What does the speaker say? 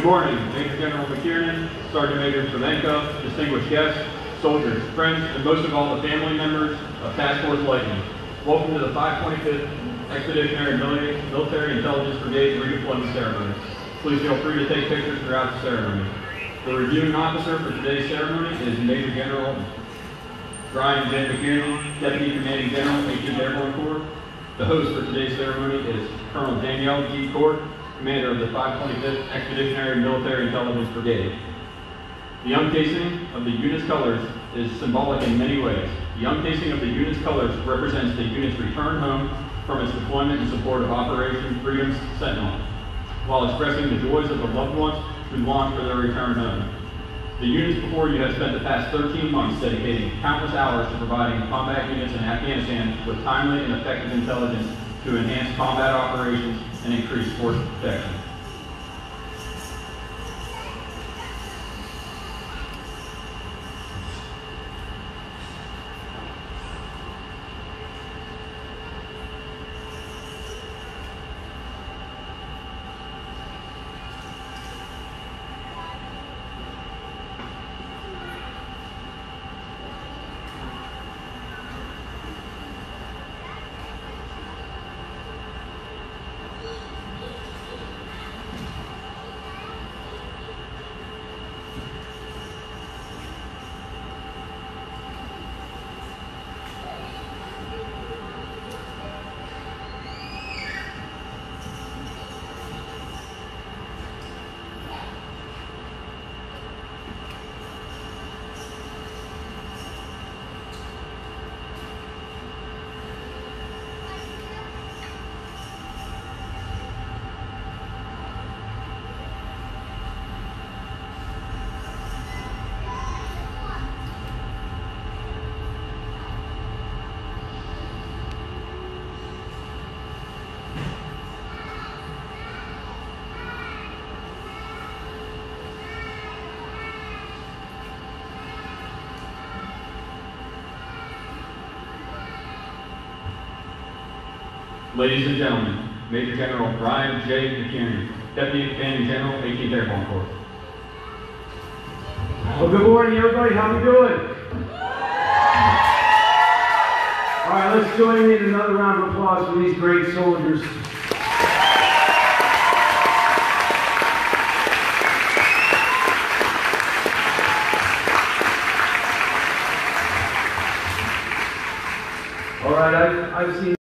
morning, Major General McKiernan, Sergeant Major Cervenka, distinguished guests, soldiers, friends, and most of all the family members of Task Force Lightning. Welcome to the 525th Expeditionary Military Intelligence Brigade redeployment ceremony. Please feel free to take pictures throughout the ceremony. The reviewing officer for today's ceremony is Major General Brian J. McKiernan, Deputy Commanding General, 18th Airborne Corps. The host for today's ceremony is Colonel Danielle D. Court, Commander of the 525th Expeditionary Military Intelligence Brigade. The uncasing of the unit's colors is symbolic in many ways. The uncasing of the unit's colors represents the unit's return home from its deployment in support of Operation Freedom's Sentinel, while expressing the joys of the loved ones who long for their return home. The units before you have spent the past 13 months dedicating countless hours to providing combat units in Afghanistan with timely and effective intelligence to enhance combat operations and increase force protection. Ladies and gentlemen, Major General Brian J. McKiernan, Deputy Commanding General, 18th Airborne Corps. Well, good morning, everybody. How we doing? All right, let's join in another round of applause for these great soldiers. All right, I've seen